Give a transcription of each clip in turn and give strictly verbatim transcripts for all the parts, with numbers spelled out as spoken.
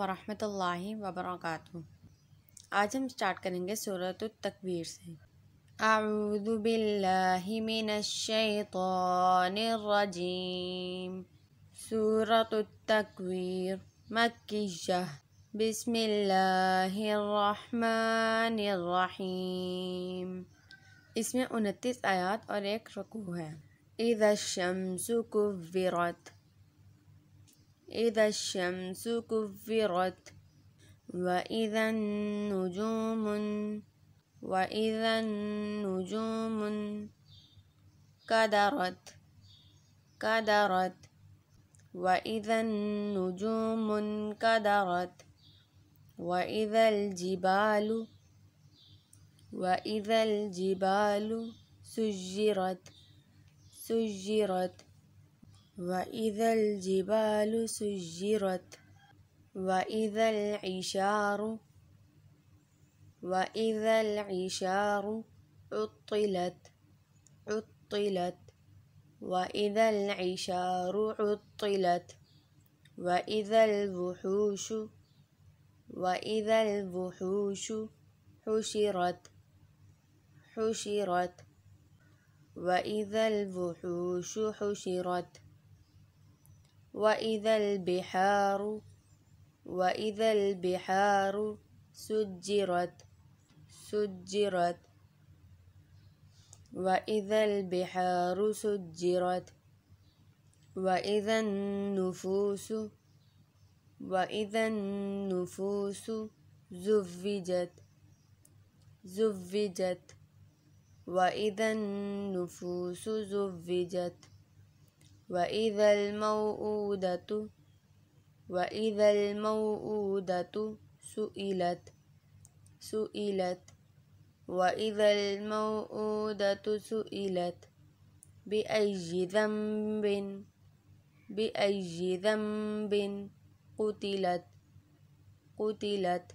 ورحمۃ اللہ وبرکاتہ۔ آج ہم سٹارٹ کریں گے سورۃ التکویر سے۔ اعوذ باللہ من الشیطان الرجیم۔ سورۃ التکویر مکیہ، بسم اللہ الرحمن الرحیم۔ اس میں انتیس آیات اور ایک رکوع ہے۔ اذا الشمس کورت، اذا الشمس کورت، وَإِذَا النُّجُومُ وَإِذَا النُّجُومُ انكدرت كدرت وَإِذَا النُّجُومُ انكدرت وَإِذَا الْجِبَالُ وَإِذَا الْجِبَالُ سُجِّرَتْ سُجِّرَتْ وَإِذَا الْجِبَالُ سُجِّرَتْ وَإِذَا الْعِشَارُ وَإِذَا الْعِشَارُ عُطِّلَتْ عُطِّلَتْ وَإِذَا الْعِشَارُ عُطِّلَتْ وَإِذَا الْوُحُوشُ وَإِذَا الْوُحُوشُ حُشِرَتْ حُشِرَتْ وَإِذَا الْوُحُوشُ حُشِرَتْ وَإِذَا الْبِحَارُ وَإِذَا الْبِحَارُ سُجِّرَتْ سُجِّرَتْ وَإِذَا الْبِحَارُ سُجِّرَتْ وَإِذَا النُّفُوسُ وَإِذَا النُّفُوسُ زُوِّجَتْ زُوِّجَتْ وَإِذَا النُّفُوسُ زُوِّجَتْ وَإِذَا الْمَوْءُودَةُ وَإِذَا الْمَوْءُودَةُ سُئِلَتْ سُئِلَتْ وَإِذَا الْمَوْءُودَةُ سُئِلَتْ بِأَيِّ ذَنبٍ بِأَيِّ ذَنبٍ قُتِلَتْ قُتِلَتْ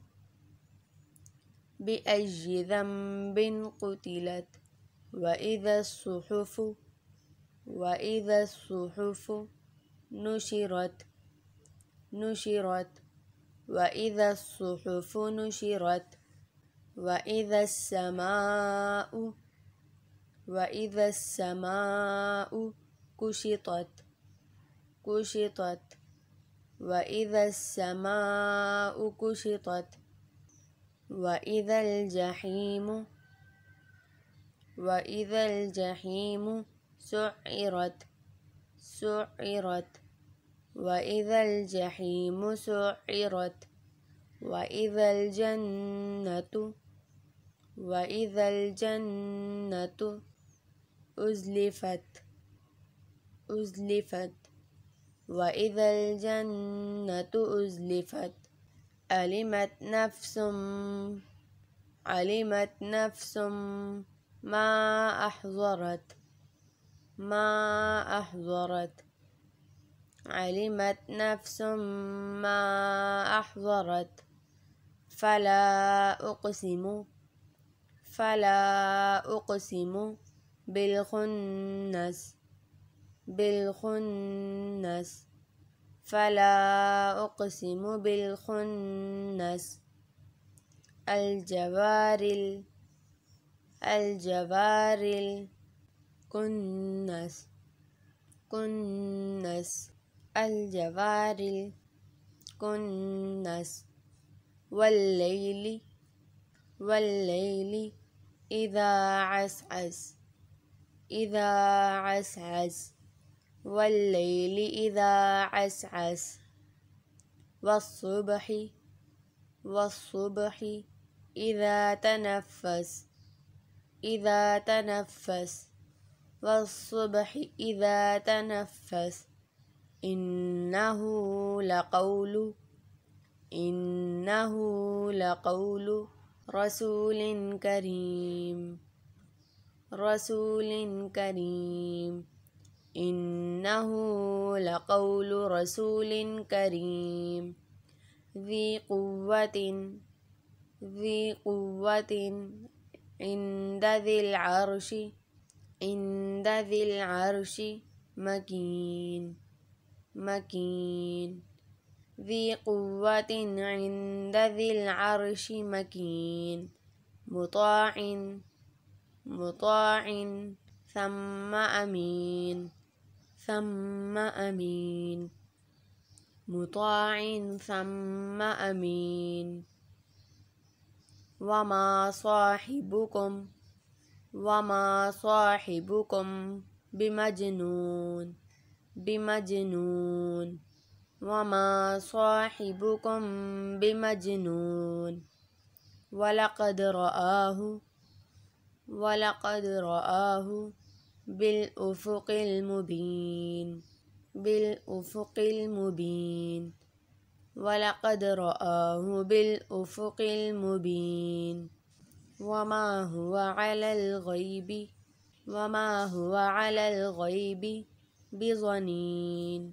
بِأَيِّ ذَنبٍ قُتِلَتْ وَإِذَا الصُّحُفُ وَإِذَا الصُّحُفُ نُشِرَتْ نُشِرَتْ وَإِذَا الصُّحُفُ نُشِرَتْ وَإِذَا السَّمَاءُ وَإِذَا السَّمَاءُ كُشِطَتْ كُشِطَتْ وَإِذَا السَّمَاءُ كُشِطَتْ وَإِذَا الْجَحِيمُ وَإِذَا الْجَحِيمُ سُعِّرَتْ سُعِّرَتْ وَإِذَا الْجَحِيمُ سُعِّرَتْ وَإِذَا الْجَنَّةُ وَإِذَا الْجَنَّةُ أُزْلِفَتْ أُزْلِفَتْ وَإِذَا الْجَنَّةُ أُزْلِفَتْ عَلِمَتْ نَفْسٌ عَلِمَتْ نَفْسٌ مَا أَحْضَرَتْ مَا أَحْضَرَتْ عَلِمَتْ نَفْسٌ مَا أَحْضَرَتْ فَلَا أُقْسِمُ فَلَا أُقْسِمُ بِالْخُنَّسِ بِالْخُنَّسِ فَلَا أُقْسِمُ بِالْخُنَّسِ الْجَوَارِ الْجَوَارِ الْكُنَّسِ كُنَّسِ الْجَوَارِ الْكُنَّسِ وَاللَّيْلِ وَاللَّيْلِ إِذَا عَسْعَسَ إِذَا عَسْعَسَ وَاللَّيْلِ إِذَا عَسْعَسَ وَالصُّبْحِ وَالصُّبْحِ إِذَا تَنَفَّسَ إِذَا تَنَفَّسَ وَالصُّبْحِ إِذَا تَنَفَّسَ إِنَّهُ لَقَوْلُ إِنَّهُ لَقَوْلُ رَسُولٍ كَرِيمٍ رَسُولٍ كَرِيمٍ إِنَّهُ لَقَوْلُ رَسُولٍ كَرِيمٍ ذِي قُوَّةٍ ذِي قُوَّةٍ عِندَ ذِي الْعَرْشِ عِندَ ذِي الْعَرْشِ مَكِينٍ مَكِينٍ ذی قوة عند ذی العرش مکین مطاع مطاع ثم امین ثم امین مطاع ثم امین وما صاحبکم وما صاحبکم بمجنون بمجنون وما صاحبكم بمجنون ولقد رآه ولقد رآه بالأفق المبين بالأفق المبين ولقد رآه بالأفق المبين وما هو على الغيب وما هو على الغيب بضنين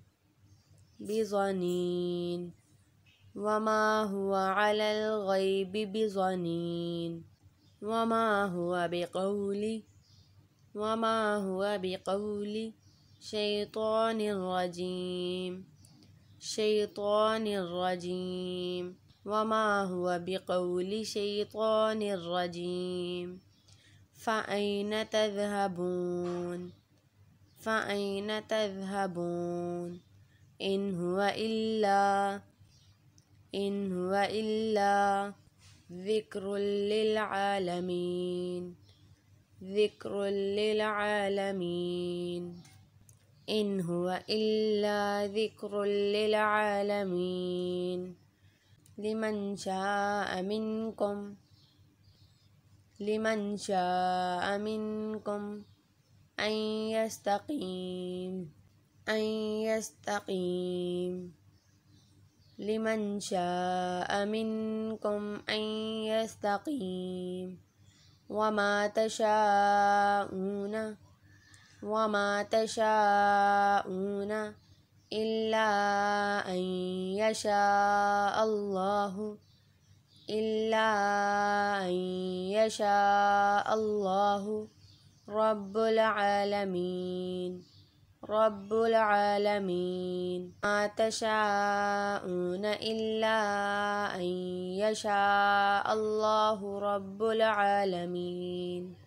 بضنين وما هو على الغيب بضنين وما هو بقول وما هو بقول شيطان رجيم شيطان رجيم وما هو بقول شيطان رجيم فأين تذهبون فأين تذهبون إن هو إلا إن هو إلا ذكر للعالمين ذكر للعالمين إن هو إلا ذكر للعالمين لمن شاء منكم لمن شاء منكم أن يستقيم أن يستقيم لمن شاء منكم أن يستقيم وما تشاءون وما تشاءون إلا أن يشاء الله إلا أن يشاء الله رب العالمين رب العالمين ما تشاءون إلا أن يشاء الله رب العالمين.